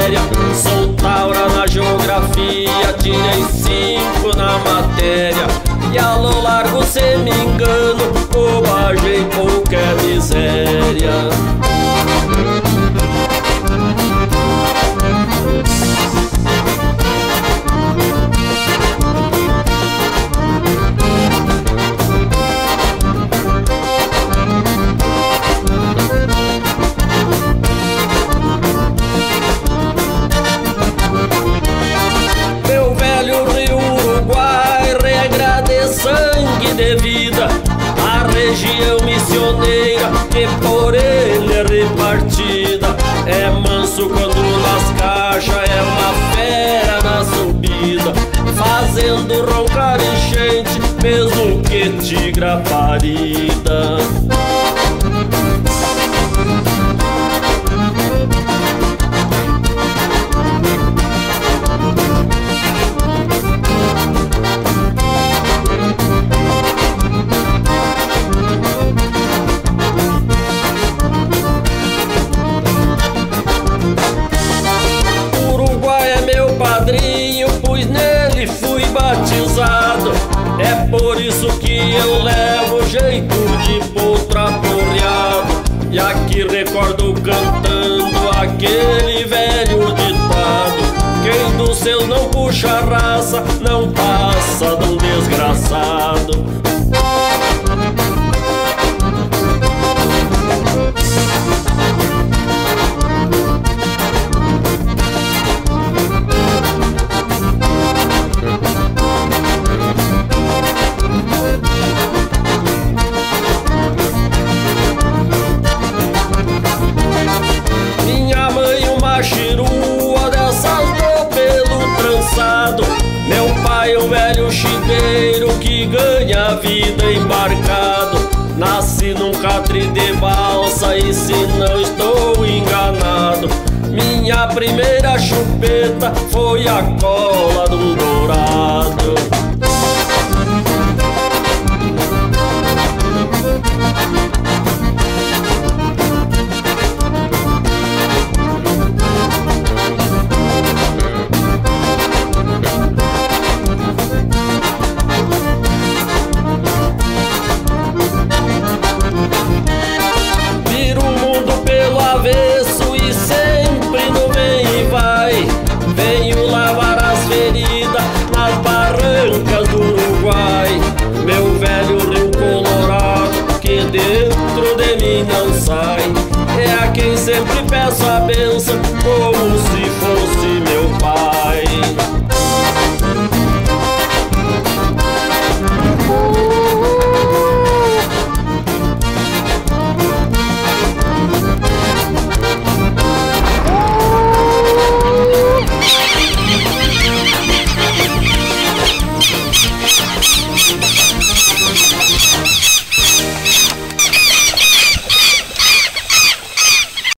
miséria. Sou taura na geografia, tirei 5 na matéria. E a lo largo cê me engano, bobagem pouca é miséria. Meu velho Rio Uruguai, regra de sangue de vida, a região missioneira que por ele é repartida. É manso quando nas caixas, é uma fera na subida, fazendo roncar enchente, mesmo que tigra parida. Padrinho, pois nele fui batizado. É por isso que eu levo jeito de potro aporreado. E aqui recordo cantando aquele velho ditado: quem dos seus não puxa raça, não passa de um desgraçado. Minha mãe uma chirua dessas do pelo trançado. Meu pai um velho chiveiro que ganha vida embarcado. Nasci num catre de balsa e se não estou enganado, minha primeira chupeta foi a cola de um dourado. Avesso e sempre no vem e vai. Venho lavar as feridas nas barrancas do Uruguai. Meu velho rio colorado que dentro de mim não sai. É a quem sempre peço a bênção como se fosse meu pai.